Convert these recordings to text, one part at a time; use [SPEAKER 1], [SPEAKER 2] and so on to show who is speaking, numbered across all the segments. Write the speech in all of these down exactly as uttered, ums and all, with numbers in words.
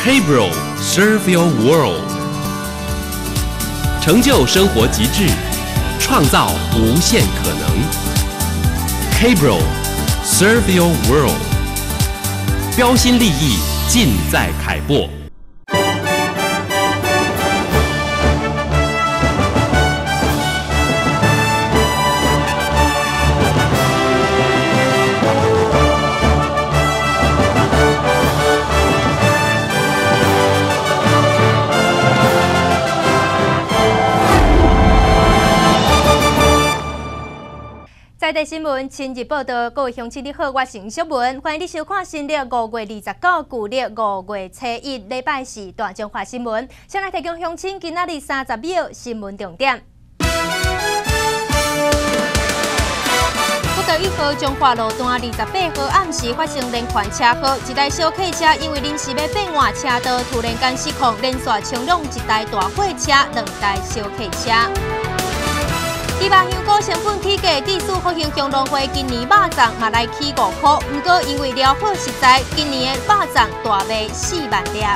[SPEAKER 1] K-Bro Serve Your World， 成就生活极致，创造无限可能。K-Bro Serve Your World， 标新立异，尽在凯擘。
[SPEAKER 2] 在地新闻亲自报道，各位乡亲你好，我是小文，欢迎你收看新历五月二十九，旧历五月初一，礼拜四大中华新闻。先来提供乡亲今仔日三十秒新闻重点。国道一号中华路段二十八号暗时发生连环车祸，一台小客车因为临时要变换车道，突然间失控，连续冲撞一台大货车、两台小客车。猪肉香菇成本起价，地市福兴共农会今年肉粽嘛来起五块，不过因为料好实在，今年的肉粽大卖四万粒。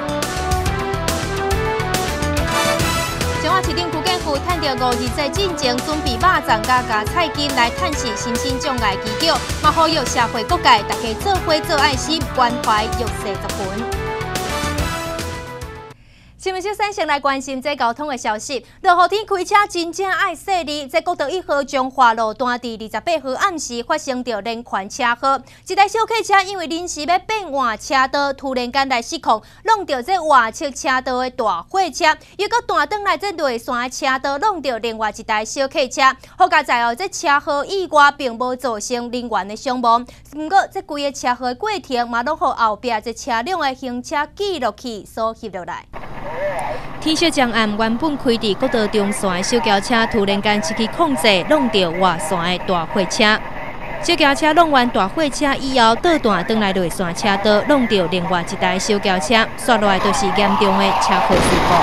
[SPEAKER 2] 彰化市政府建府趁着五二节进前，准备肉粽加加菜金来探视新兴障碍机构，嘛呼吁社会各界大家做伙做爱心，关怀弱势族群。新闻小三先来关心这交通的消息。落雨天开车真正爱细腻。在国道一号中华路段伫二十八号暗时发生着连环车祸，一台小客车因为临时要变换车道，突然间来失控，弄到这外侧车道的大货车，又搁弹转来这内线的车道，弄到另外一台小客车。好在在哦，这车祸意外并无造成人员的伤亡，不过这规个车祸的过程嘛，拢互后壁这车辆的行车记录器所翕落来。天色将暗，原本开伫国道中线的小轿车突然间失去控制，弄到外线的大货车。小轿车弄完大货车以后，倒弹转来内线车道，弄到另外一台小轿车，刷落来就是严重的车祸事故。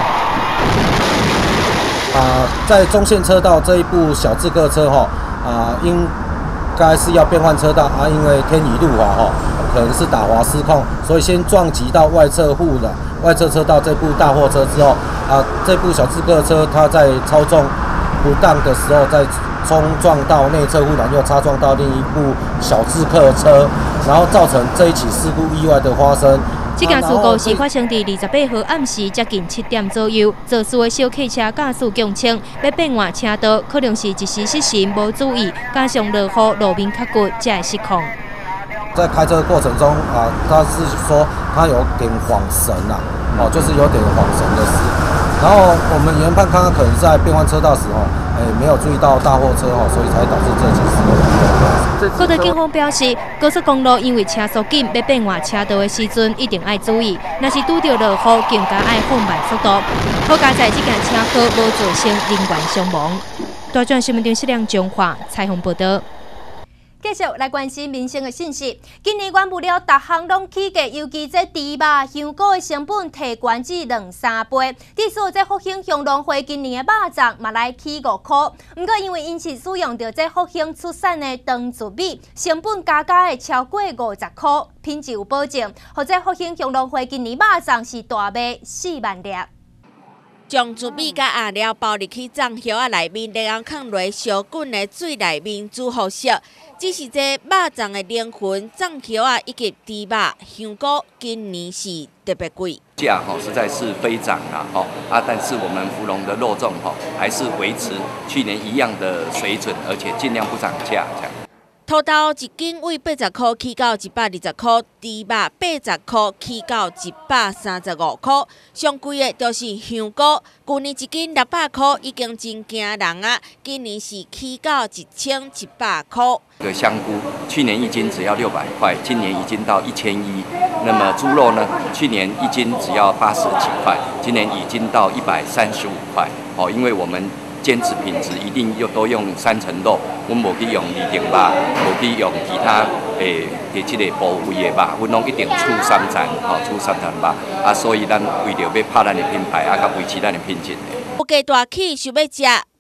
[SPEAKER 3] 啊，在中线车道这一部小自客车哈，啊，应该是要变换车道啊，因为天雨路滑哈，可能是打滑失控，所以先撞击到外侧护的。外侧车道这部大货车之后，啊，这部小自客车它在操纵不当的时候，再冲撞到内侧护栏，又擦撞到另一部小自客车，然后造成这一起事故意外的发生。
[SPEAKER 2] 这件事故是发生在二十八号暗时接近七点左右，肇事的小客车驾驶强称要变换车道，可能是一时失神无注意，加上落雨路面较滑，才会失控。
[SPEAKER 3] 在开车的过程中啊，他是说他有点晃神啊，哦，就是有点晃神的事。然后我们研判看他可能在变换车道时候，哎，没有注意到大货车哦，所以才导致这起事故。
[SPEAKER 2] 国道警方表示，高速公路因为车速紧，要变换车道的时阵一定要注意，若是拄到落雨，更加要放慢速度。好在在这件车祸无造成人员伤亡。大专新闻电视量中华采访报道。继续来关心民生的信息。今年原物料逐项拢起价，尤其这猪肉、香菇的成本提悬至两三倍。第四，这福兴乡农会今年的肉粽嘛来起五块，不过因为因是使用到这福兴出产的长糯米，成本加加会超过五十块，品质有保证。或者福兴乡农会今年肉粽是大卖四万粒。
[SPEAKER 4] 将糯米甲餡料包入去粽叶仔内面，然后放落烧滚的水内面煮好熟。只是这肉粽的灵魂，粽叶仔以及猪肉、香菇，今年是特别贵。
[SPEAKER 5] 价哈实在是飞涨啊，哈啊，但是我们福隆的肉粽哈还是维持去年一样的水准，而且尽量不涨价这样。
[SPEAKER 4] 土豆一斤为八十块起到一百二十块，猪肉八十块起到一百三十五块，上贵的就是香菇，去年一斤六百块已经真惊人啊！今年是起到一千一百块。
[SPEAKER 5] 这个香菇去年一斤只要六百块，今年已经到一千一。那么猪肉呢？去年一斤只要八十几块，今年已经到一百三十五块。哦，因为我们坚持品质，一定又都用三层肉，我们无去用二层肉，无去用其他诶诶即个部位的肉，阮拢一定出三层，吼、哦、出三层肉啊，所以咱为着要拍咱的品牌，啊，甲维持咱的品质。
[SPEAKER 4] 有家大起想要食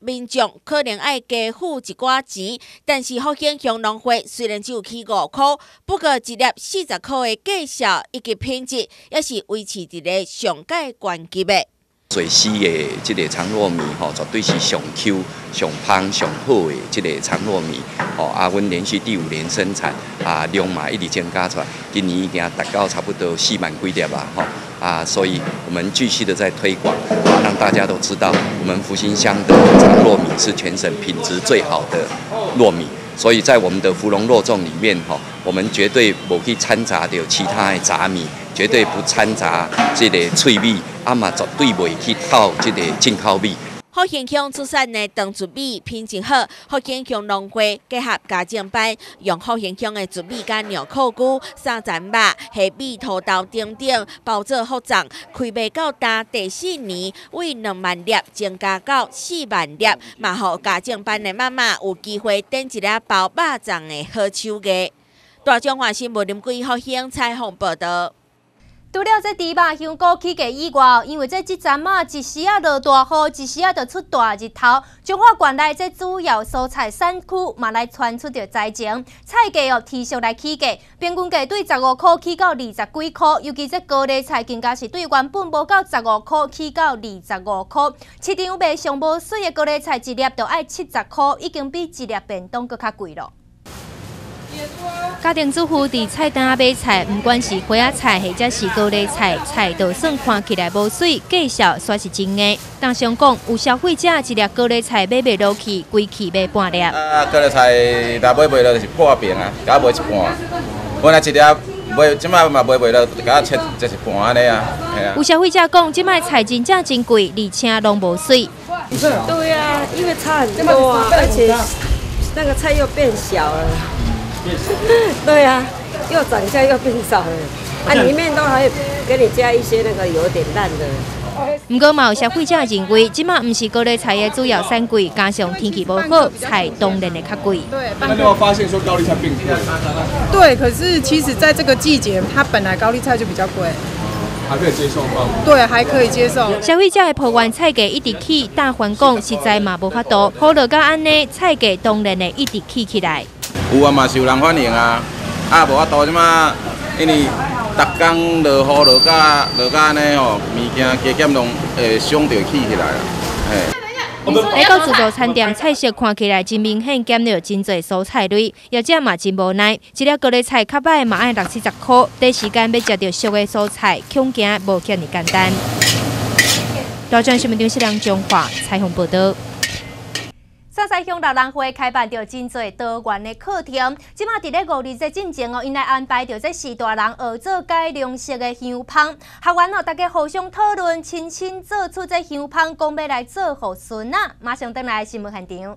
[SPEAKER 4] 民众可能要加付一寡钱，但是福兴乡农会虽然只有起五块，不过一粒四十块的价效以及品质，也是维持伫咧上界关级的。
[SPEAKER 5] 水西的这个长糯米吼，绝对是上 Q、上芳、上好的这个长糯米。哦，啊，阮连续第五年生产，啊，量嘛一直增加出来，今年已经达到差不多四万几粒吧，吼。啊，所以我们继续的在推广，啊，让大家都知道，我们福兴乡的长糯米是全省品质最好的糯米。所以在我们的芙蓉肉粽里面，吼，我们绝对不去掺杂掉其他的杂米，绝对不掺杂这个脆米，啊嘛绝对袂去套这个进口米。
[SPEAKER 4] 福兴乡出产的长竹米品质好，福兴乡农会结合家政班，用福兴乡的竹米甲鸟扣菇、三层肉、黑米、土豆等等包做福粽，开卖到达第四年，为两万粒增加到四万粒，嘛互家政班的妈妈有机会点一粒包肉粽的好手艺。大中华新闻林贵福兴采访报道。
[SPEAKER 2] 除了这猪肉香菇起价以外，因为这即阵啊，一时啊落大雨，一时啊就出大日头，彰化县内这主要蔬菜产区嘛来传出着灾情，菜价哦持续来起价，平均价对十五块起到二十几块，尤其这高丽菜更加是对原本无到十五块起到二十五块，市场卖上无水的高丽菜一粒就要七十块，已经比一粒便当搁较贵咯。家庭主妇伫菜单买菜，不管是花仔菜或者是高丽菜，菜就算看起来无水，价效煞是真的。但想讲，有消费者一粒高丽菜买袂落去，规气买半粒。
[SPEAKER 6] 啊，高丽菜若买袂落就是破平啊，甲买一半。本来一粒买，即摆嘛买袂落，就甲切这一半安尼啊。
[SPEAKER 2] 有消费者讲，即摆菜真正真贵，而且拢无水。
[SPEAKER 7] 对啊，因为差很多啊，而且那个菜又变小了。对啊，又涨价又变少了，啊，里面都还给你加一些那个有点烂的。
[SPEAKER 2] 不过嘛，有消费者认为，即马唔是高丽菜的主要产季，加上天气不好，菜当然会较贵。
[SPEAKER 8] 对，那你有发现说高丽菜变贵？对，可是其实在这个季节，它本来高丽菜就比较贵。还可以接受吗？对，还可以接受。
[SPEAKER 2] 消费者的抱怨菜价一直起，大环讲实在嘛无法度，好落到安尼，菜价当然会一直起起来。
[SPEAKER 6] 有啊，嘛是有人反映啊，啊无法度即马，因为逐工落雨落甲落甲安尼吼，物件加减拢会涨着起起来啦，嘿。
[SPEAKER 2] 来到自助餐店，菜色看起来真明显减了真侪蔬菜类，业者嘛真无奈，一粒高丽菜较歹嘛爱六七十块，短时间要食到俗的蔬菜，恐惊无遐尼简单。大专新闻张世良中华采访报道。沙西乡六人会开办着真侪多元的课程，即马伫咧五日节进前哦，因来安排着这四大人学做改良式的香芳，学员哦大家互相讨论，亲亲做出这香芳，讲要来做互孙仔。马上登来新闻现场。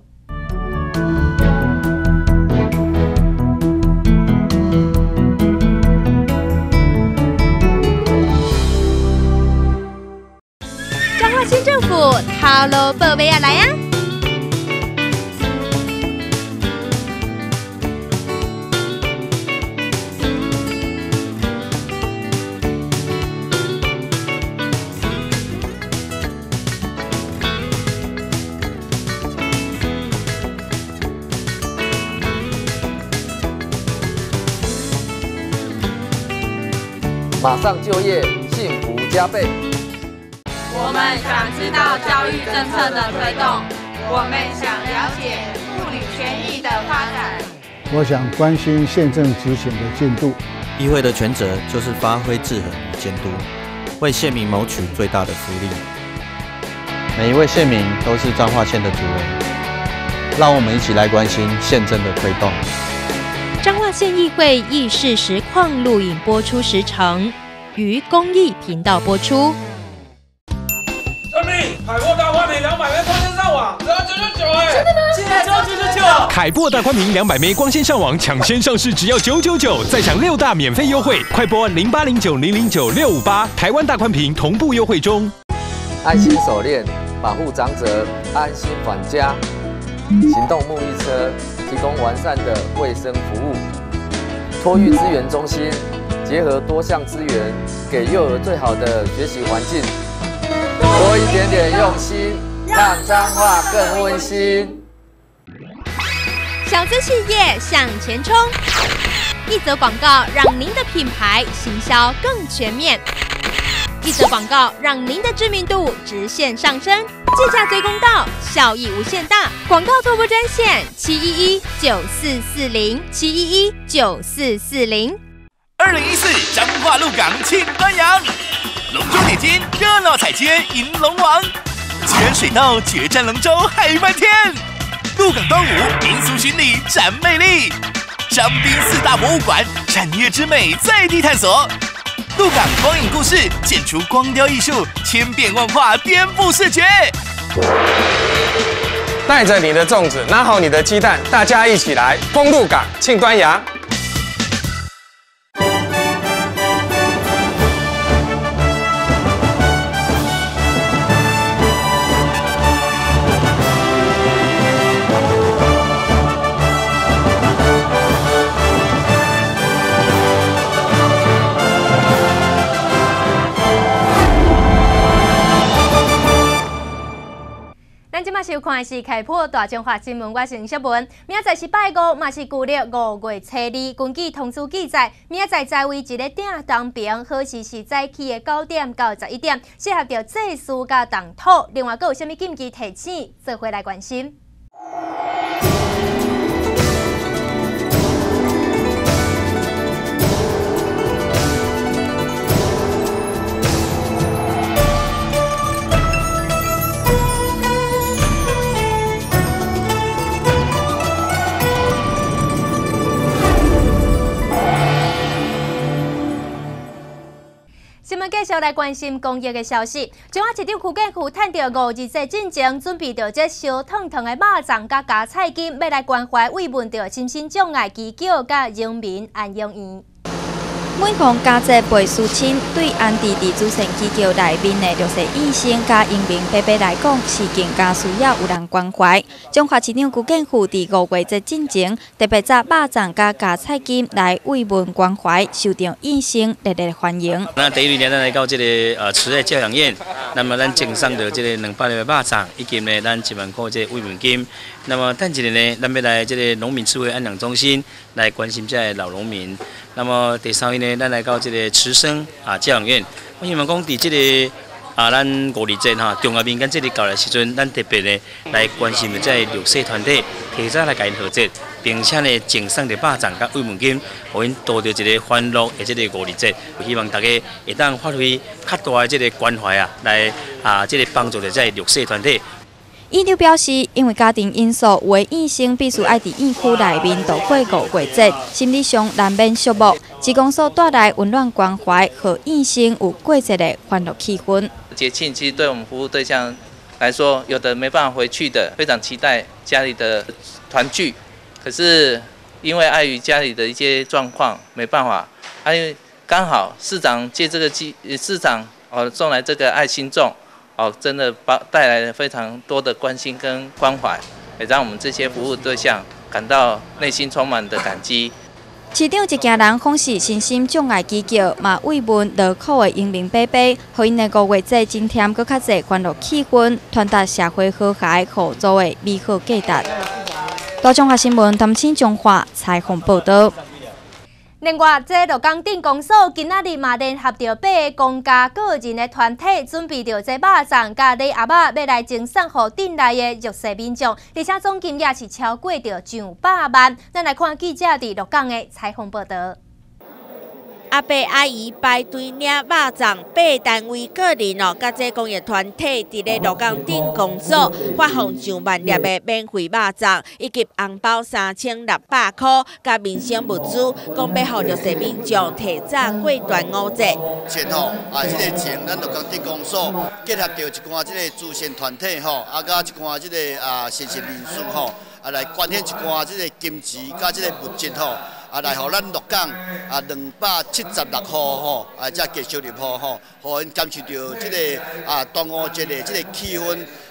[SPEAKER 2] 彰化县政府套路报备啊来啊！
[SPEAKER 9] 马上就业，幸福加倍。
[SPEAKER 10] 我们想知道教育政策的推动，我们想了解妇女权益的发展。
[SPEAKER 11] 我想关心县政执行的进度。
[SPEAKER 12] 议会的权责就是发挥制衡与监督，为县民谋取最大的福利。每一位县民都是彰化县的主人，让我们一起来关心县政的推动。
[SPEAKER 2] 彰化县议会议事实况录影播出时程，于公益频道播出。
[SPEAKER 13] 生命海阔大宽屏两百枚光纤上网，只要九九九哎！真的吗？现在只要九九九。
[SPEAKER 14] 海阔大宽屏两百枚光纤上网抢先上市，只要九九九，再享六大免费优惠，快拨零八零九零零九六五八，台湾大宽屏同步优惠中。
[SPEAKER 9] 爱心手链保护长者，安心返家。行动沐浴车提供完善的卫生服务。托育资源中心结合多项资源，给幼儿最好的学习环境。多一点点用心， 让彰化更温馨。
[SPEAKER 2] 小资企业向前冲，一则广告让您的品牌行销更全面，一则广告让您的知名度直线上升，计价最公道，效益无限大。广告拓播专线七一一九四四零七一一九四四零。
[SPEAKER 15] 二零一四彰化鹿港庆端阳，龙舟点睛，热闹彩街迎龙王，吉人水道决战龙舟海漫天。鹿港端午民俗巡礼展魅力，彰滨四大博物馆产业之美在地探索。鹿港光影故事建出光雕艺术，千变万化颠覆视觉。
[SPEAKER 16] 带着你的粽子，拿好你的鸡蛋，大家一起来丰鹿港庆端阳。
[SPEAKER 2] 今麦收看的是开播大中华新闻，我是林小文。明仔载是拜五，嘛是旧历五月初二。根据通知记载，明仔载在位一个鼎当平，好时是早起的九点到十一点，适合着祭祀甲动土。另外，阁有啥物禁忌提醒，做回来关心。新闻继续来关心公益的消息。中华市场区建区趁着五二节进前，准备着这烧烫烫的肉粽甲加菜金，要来关怀慰问着身心障碍机构甲人民安养院。
[SPEAKER 17] 每逢佳节倍思亲，对安置伫主线机构内面的弱势医生甲英明伯伯来讲，是更加需要有人关怀。中华市场区建区伫五月节进前，特别炸肉粽甲加菜金来慰问关怀，受到医生热烈欢迎。
[SPEAKER 18] 那第一年咱来到这个呃慈爱教养院，那么咱赠送着这个两百个肉粽，以及呢咱一万块这个慰问金。那么等一日呢，咱要来这个农民智慧安养中心来关心这老农民。那么第三位呢，咱来到这个慈生啊教养院。我希望讲伫这个啊，咱五二节哈，中华民间这里到来时阵，咱特别呢来关心的这弱势团体，提早来甲因贺节，并且呢赠送着肉粽甲慰问金，互因度到一个欢乐的这个五二节。我希望大家会当发挥较大的这个关怀啊，来啊这个帮助着这弱势团体。
[SPEAKER 17] 医疗表示，因为家庭因素，有的医生必须爱伫院区内面度过五月节，心理上难免寂寞。职工所带来温暖关怀，和医生有过节的欢乐气氛。
[SPEAKER 19] 节庆其实对我们服务对象来说，有的没办法回去的，非常期待家里的团聚。可是因为碍于家里的一些状况，没办法。因为刚好市长借这个机，市长哦送来这个爱心粽。哦，真的把带来了非常多的关心跟关怀，也让我们这些服务对象感到内心充满的感激。
[SPEAKER 17] 市长一家人奉是身心障碍机构，嘛慰问劳苦的英明伯伯，互因的五月节增添搁较侪欢乐气氛，传达社会和谐合作的美好价值。大中华新闻谭青中华采访报道。
[SPEAKER 2] 另外，这鹿港镇公所今仔日嘛联合着八个公家个人的团体，准备着这肉粽甲礼盒仔，要来赠送予镇内的弱势民众，而且总金额是超过着上百万。咱来看记者伫鹿港的采访报道。
[SPEAKER 4] 阿伯阿姨排队领肉粽，八单位个人哦，甲这公益团体伫咧鹿港镇公所发放上万粒的免费肉粽，以及红包三千六百块，甲民生物资，讲要互弱势民众提早过端午节。
[SPEAKER 20] 前吼啊，即、这个前咱鹿港镇公所结合着一寡即个慈善团体吼，啊，甲一寡即个啊善心人士吼，啊来捐献一寡即个金钱甲即个物质吼。啊，来互咱鹿港啊两百七十六户吼，啊，才继续入户吼，互因感受到即个啊端午节的即个气氛，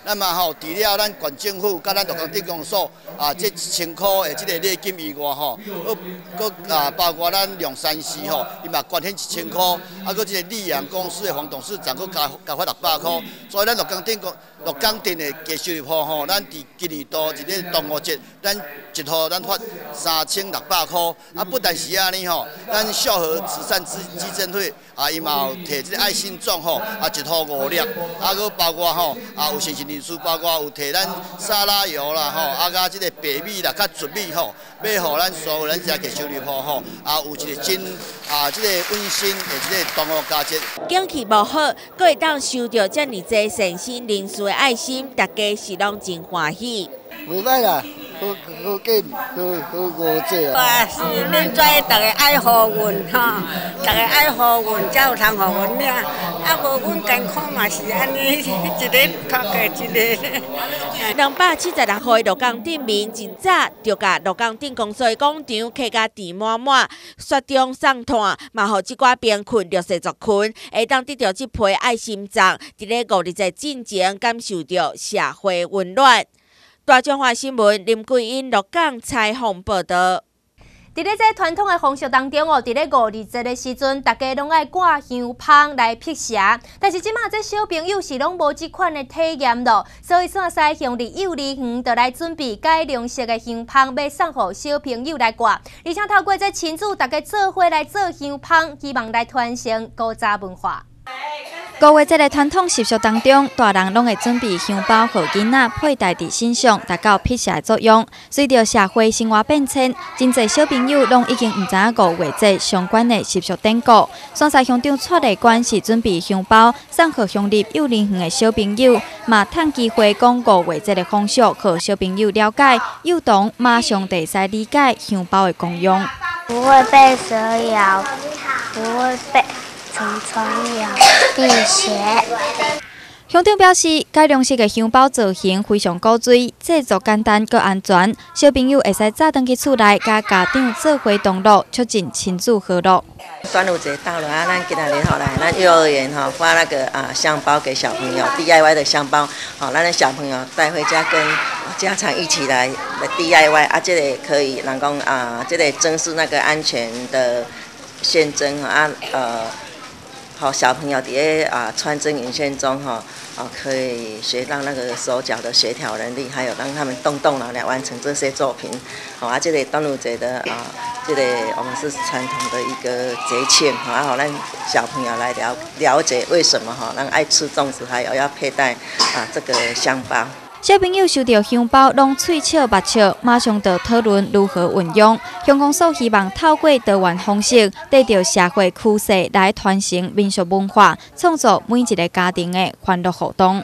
[SPEAKER 20] 那么吼，除了咱县政府甲咱鹿港镇公所啊，这一千块的这个礼金以外吼，佮佮啊包括咱龙山市吼，伊嘛捐献一千块，啊，佮这个溧阳公司的黄董事长佮加加发六百块，所以咱鹿港镇公鹿港镇的加收入户吼，咱伫今年度一个端午节，咱一户咱发三千六百块，啊，不但是安尼吼，咱孝和慈善基基金会啊，伊嘛有摕这个爱心状吼，啊，一户五粒，啊，佮包括吼啊有善心人士，包括有摕咱沙拉油啦吼，啊，甲这个白米啦、甲纯米吼，要互咱所有咱遮加收入户吼，啊，有一个真啊，这个温馨的这个端午佳节。
[SPEAKER 4] 景气无好，佫会当收到遮尔济善心人士的爱心，大家是拢真欢喜。
[SPEAKER 21] 袂歹啦。好好见，好好五节啊！
[SPEAKER 7] 啊，是恁跩大家爱好运吼，大家爱好运，才有通好运领。啊，无阮健康嘛是安尼，一个靠过一个。
[SPEAKER 4] 两百七十六岁鹿港镇民真早就甲鹿港镇公所的广场客家填满满，雪中送炭，嘛互即寡贫困弱势族群会当得到即批爱心粽，伫咧五日节进前感受到社会温暖。大中华新闻林桂英鹿港采访报道。
[SPEAKER 2] 伫咧这传统的风俗当中哦，伫咧五二节的时阵，大家拢爱挂香香来辟邪。但是即马这小朋友是拢无即款的体验咯，所以线西乡里幼儿园就来准备改良式的香香，要送互小朋友来挂。而且透过这亲子大家做伙来做香香，希望来传承古早文化。
[SPEAKER 17] 五月这个传统习俗当中，大人拢会准备香包，互囡仔佩戴伫身上，达到辟邪的作用。随着社会生活变迁，真侪小朋友拢已经毋知影五月节相关的习俗典故。山西乡长蔡立官是准备香包送互乡里幼儿园的小朋友，嘛趁机会讲五月节的风俗，互小朋友了解，幼童马上会使理解香包的功用。
[SPEAKER 22] 不会被蛇咬，不会被虫虫咬，辟邪。
[SPEAKER 17] 乡长表示，改良式的香包造型非常古锥，制作简单佮安全，小朋友会使早回去厝内，甲家长做伙同乐，促进亲子和乐。
[SPEAKER 23] 端午节到了啊，咱今仔日吼来，咱幼儿园哈发那个啊香包给小朋友 D I Y 的香包，好，咱的小朋友带回家跟家长一起来 D I Y 啊，这个可以人讲啊，这个真是那个安全的象征啊，呃。好，小朋友伫咧啊穿针引线中哈啊，可以学到那个手脚的协调能力，还有让他们动动脑来完成这些作品。好啊，这个端午节的啊，这个我们是传统的一个节庆，好，好让小朋友来了了解为什么哈，让爱吃粽子，还有要佩戴啊这个香包。
[SPEAKER 17] 小朋友收到香包，拢喙笑目笑，马上就讨论如何运用。乡公所希望透过多元方式，得到社会趋势来传承民俗文化，创造每一个家庭的欢乐活动。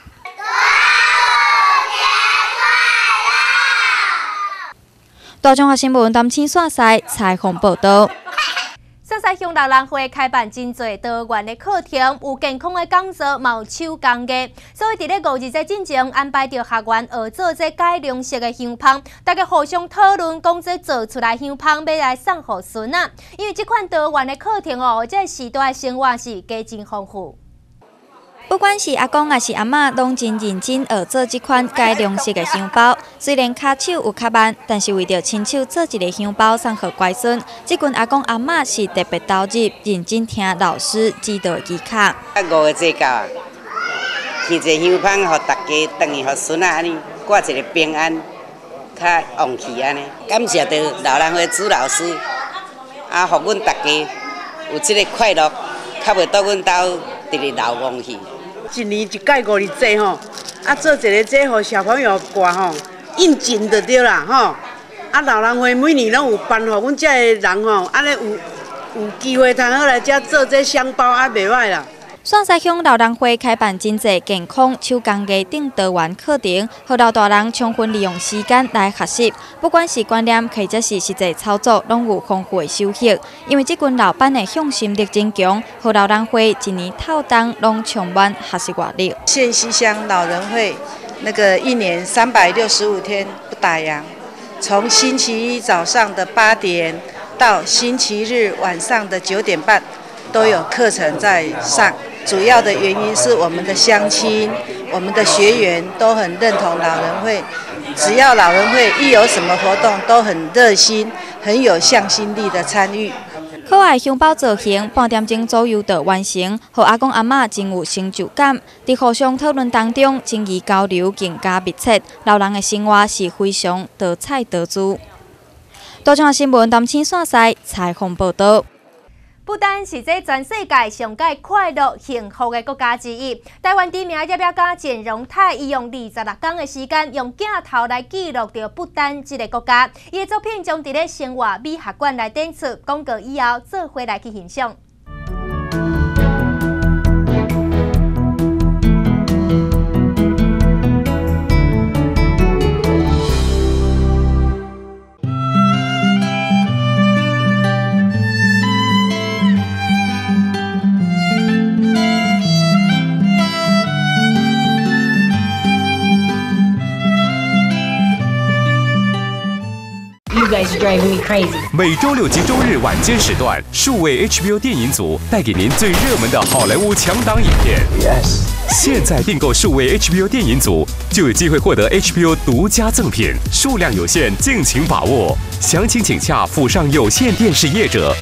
[SPEAKER 17] 大中华新闻陈青线西采访报道。
[SPEAKER 2] 山西乡六人会开办真侪多元的课程，有健康的讲座，嘛有手工艺。所以伫咧五日节进前安排着学员学做这改良式的香香，大家互相讨论，讲这做出来香香要来送互孙仔。因为这款多元的课程哦，这时代的生活是加真丰富。
[SPEAKER 17] 不管是阿公还是阿嬷，拢真认真学做这款改良式的香包。虽然骹手有较慢，但是为着亲手做一个香包送给乖孙，这群阿公阿嬷是特别投入，认真听老师指导的技巧。
[SPEAKER 24] 啊，五月节到啊，去一个香香，互大家等于互孙仔安尼过一个平安、较旺气安尼。感谢着老人会朱老师，啊，互阮大家有这个快乐，较袂倒阮兜直直老旺气。
[SPEAKER 25] 一年一届五日节吼，啊做一个节，互小朋友挂吼，应景就对啦吼。啊老人会每年拢有办，互阮遮个人吼，安尼有有机会通好来遮做这香包，啊袂歹啦。
[SPEAKER 17] 山西乡老人会开办真侪健康手工艺等多元课程，互老大人充分利用时间来学习，不管是观念或者是实际操作，拢有丰富的收获。因为这群老板的向心力真强，互老人会一年透冬拢充满学习活力。
[SPEAKER 26] 县西乡老人会那个一年三百六十五天不打烊，从星期一早上的八点到星期日晚上的九点半。 都有课程在上。主要的原因是我们的乡亲、我们的学员都很认同老人会，只要老人会一有什么活动，都很热心、很有向心力的参与。
[SPEAKER 17] 可爱香包造型，半点钟左右就完成，让阿公阿嬷真有成就感。在互相讨论当中，情谊交流更加密切，老人的生活是非常多彩多姿。多种新闻，谈青线西采访报道。
[SPEAKER 2] 不丹是这全世界上界快乐幸福的国家之一。台湾知名音乐家简荣泰，伊用二十六天的时间，用镜头来记录着不丹这个国家。伊的作品将伫咧生活美学馆内展出，广告以后做回来去欣赏。
[SPEAKER 14] 每周六及周日晚间时段，数位 H B O 电影组带给您最热门的好莱坞强档影片。Yes， 现在订购数位 H B O 电影组，就有机会获得 H B O 独家赠品，数量有限，敬请把握。详情请洽府上有线电视业者。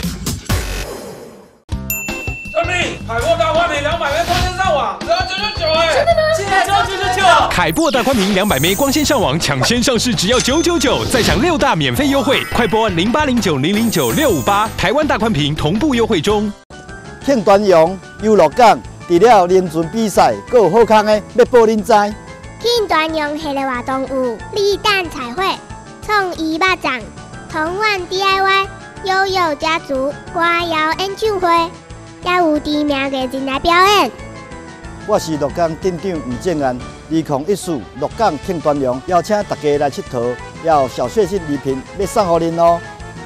[SPEAKER 13] 生命海阔大宽屏两百元光纤上网，只要九九九哎！真的吗？现在只要九九九。
[SPEAKER 14] 海擘大宽屏两百枚光纤上网抢先上市，只要九九九，再享六大免费优惠，快拨零八零九零零九六五八，台湾大宽屏同步优惠中。
[SPEAKER 1] 庆端阳游乐港除了连船比赛，还有好康的要报恁知。
[SPEAKER 22] 庆端阳系列活动有立蛋彩绘、创意肉粽、童玩 D I Y、悠悠家族、歌谣演唱会，也有知名艺人来表演。
[SPEAKER 1] 我是鹿港镇长吴建安，二零一四鹿港庆端阳，邀请大家来佚佗，要小确幸礼品要送给您哦。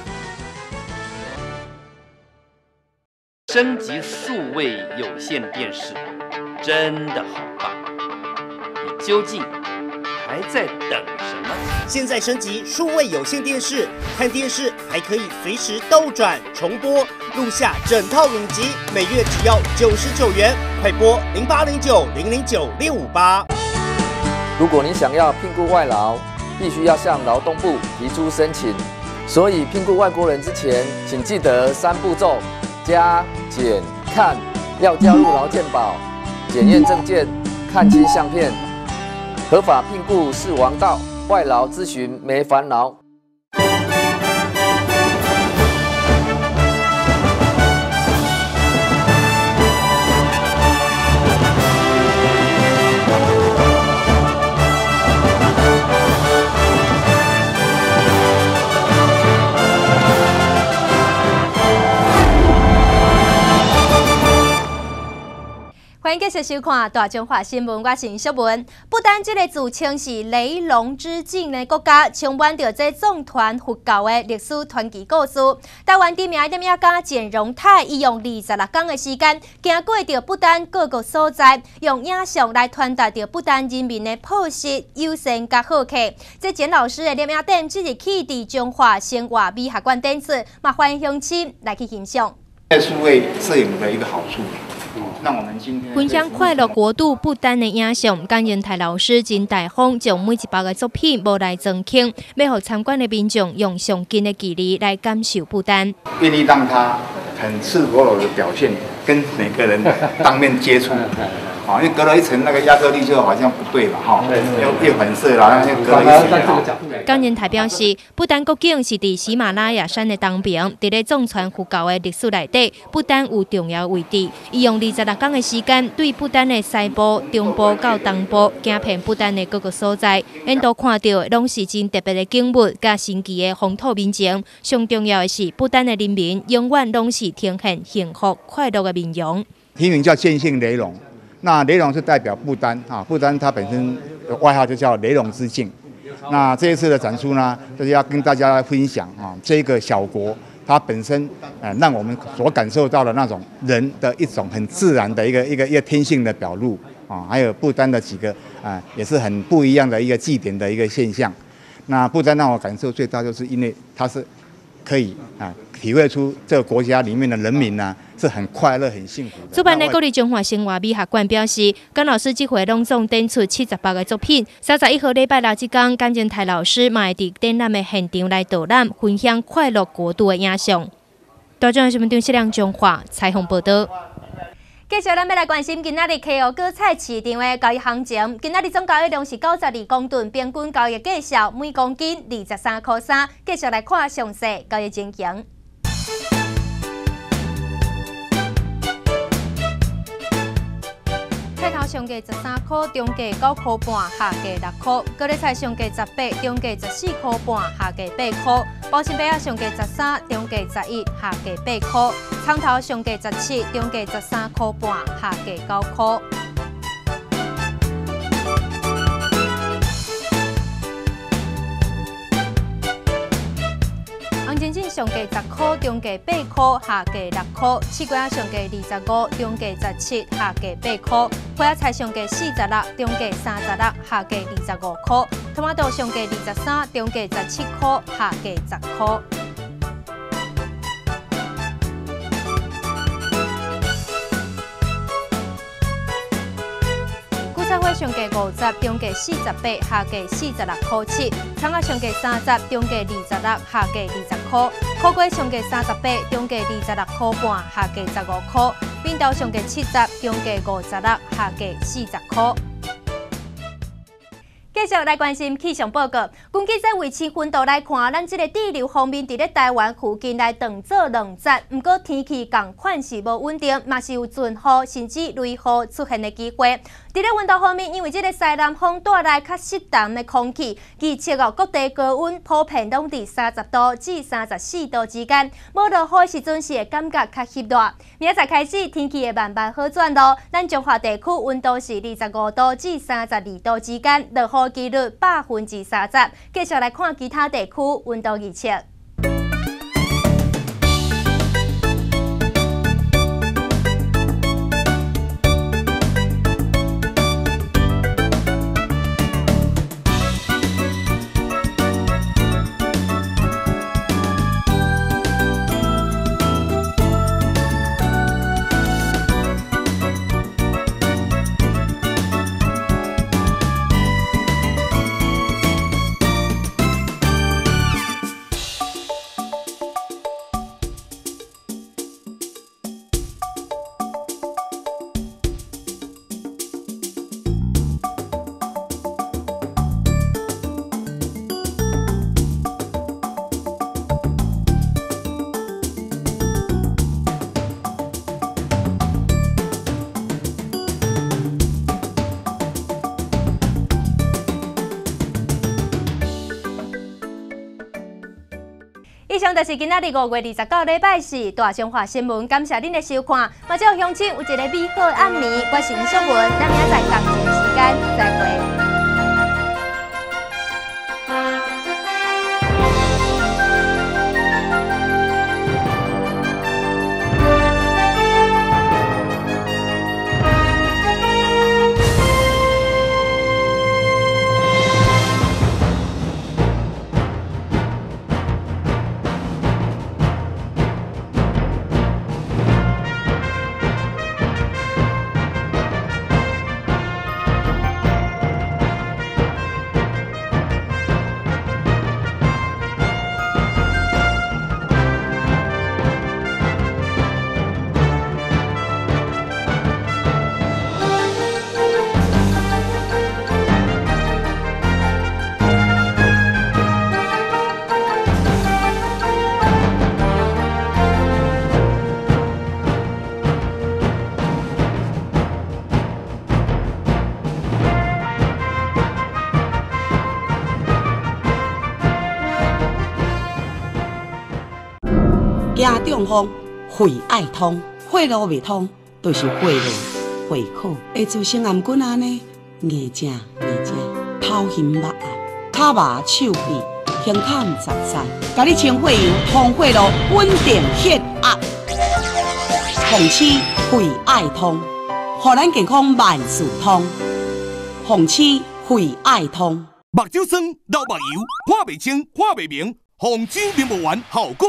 [SPEAKER 3] 升级数位有线电视真的好棒！你究竟还在等什么？
[SPEAKER 5] 现在升级数位有线电视，看电视还可以随时倒转重播，录下整套影集，每月只要九十九元，快拨零八零九零零九六五八。
[SPEAKER 9] 如果你想要聘雇外劳，必须要向劳动部提出申请，所以聘雇外国人之前，请记得三步骤：加、检、看，要加入劳健保，检验证件，看清相片。合法聘雇是王道，外劳咨询没烦恼。
[SPEAKER 2] 欢迎继续收看大中华新闻，我是小文。不但这个自称是雷龙之境的国家，充满着这纵团佛教的历史传奇故事。台湾知名音乐家简荣泰，伊用二十六天的时间，行过着不但各个所在，用影像来传达着不但人民的朴实、友善甲好客。这简老师的音乐展即日起伫中华生活美学馆展出，嘛欢迎乡亲来去欣赏。
[SPEAKER 6] 这是为摄影的一个好处。让我们今天
[SPEAKER 2] 分享快乐国度不丹的影像，感恩台老师真大方，将每一包的作品无来增添，要让参观的民众用上近的距离来感受不丹，
[SPEAKER 6] 愿意让他很赤裸裸的表现，跟每个人当面接触。因为隔了一层那个亚克力就好像不对嘛，哈，又又反射啦，又隔了一层。
[SPEAKER 2] 感恩台表示，不丹国境是伫喜马拉雅山的东边，伫咧藏传佛教的历史内底，不丹有重要位置。伊用二十六天的时间，对不丹的西部、中部到东部，行遍不丹的各个所在，因都看到拢是真特别的景物，甲神奇的风土民情。上重要的是，不丹的人民永远拢是呈现幸福快乐的面容。
[SPEAKER 6] 题名叫见性雷龙。那雷龙是代表不丹啊，不丹它本身的外号就叫雷龙之境。那这一次的展出呢，就是要跟大家分享啊，这个小国它本身呃，让我们所感受到的那种人的一种很自然的一个一个一个天性的表露啊，还有不丹的几个啊，也是很不一样的一个祭典的一个现象。那不丹让我感受最大，就是因为它是可以啊体会出这个国家里面的人民呐、啊、是很快乐、很幸福的。
[SPEAKER 2] 主办的国立中华生活美学馆表示，甘老师这回拢总展出七十八个作品。三十一号礼拜六这天，甘建台老师嘛会伫展览的现场来导览，分享快乐国度的影像。大众新闻张世亮中华采访报道。继续，咱要来关心今仔日溪湖果菜市场的交易行情。今仔日总交易量是九十二公吨，平均交易价数每公斤二十三块三。继续来看详细交易情形。菜头上价十三块，中价九块半，下价六块；高丽菜上价十八，中价十四块半，下价八块；包心白啊上价十三，中价十一，下价八块；葱头上价十七，中价十三块半，下价九块。红前进上价十块，中价八块，下价六块；四瓜上价二十五，中价十七，下价八块；花椰菜上价四十六，中价三十六，下价二十五块；토마토上价二十三，中价十七块，下价十块。菜花上价五十，中价四十八，下价四十六块七；葱啊上价三十，中价二十六，下价二十块；苦瓜上价三十八，中价二十六块半，下价十五块；扁豆上价七十，中价五十六，下价四十块。继续来关心气象报告。根据在卫星温度来看，咱这个地流方面，伫咧台湾附近来断做两节，不过天气同款是无稳定，嘛是有阵雨甚至雷雨出现的机会。伫咧温度方面，因为这个西南风带来较湿淡的空气，预测哦各地高温普遍拢伫三十度至三十四度之间，无落雨时阵是会感觉较翕热。明仔载开始天气会慢慢好转咯，咱中华地区温度是二十五度至三十二度之间，落雨几率百分之三十。继续来看其他地区温度预测。以上就是今仔日五月二十九礼拜四大中华新闻，感谢恁的收看。马上乡亲有一个美好的暗暝，我是林淑文，咱明仔载同一时间再会。
[SPEAKER 8] 行中风，肺爱通，血路未通，就是血路血口，会造成癌菌安尼，硬正硬正，头晕目暗，脚麻手臂，胸口唔杂散，甲你清血油通血路，稳定血压。红七肺爱通，互咱健康万事通。红七肺爱通。
[SPEAKER 10] 目睭酸、流目油、看袂清、看袂明，红七面膜丸效果好。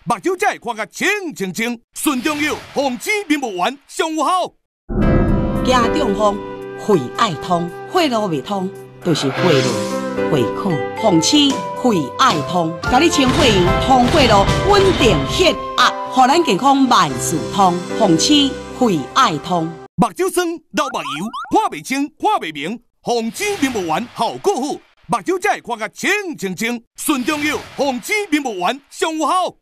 [SPEAKER 10] 目睭才会看甲清清清。顺中药，防止面无完，上有效。
[SPEAKER 8] 惊中风，肺爱通，血路未通，就是血路、血口、风气、肺爱通，甲你清血营、通血路，稳定血压，互咱健康万事通。风气、肺爱通。
[SPEAKER 10] 目睭酸、流目油、看袂清、看袂明，防止面无完，效果好。目睭才会看甲清清清。顺中药，防止面无完，上有效。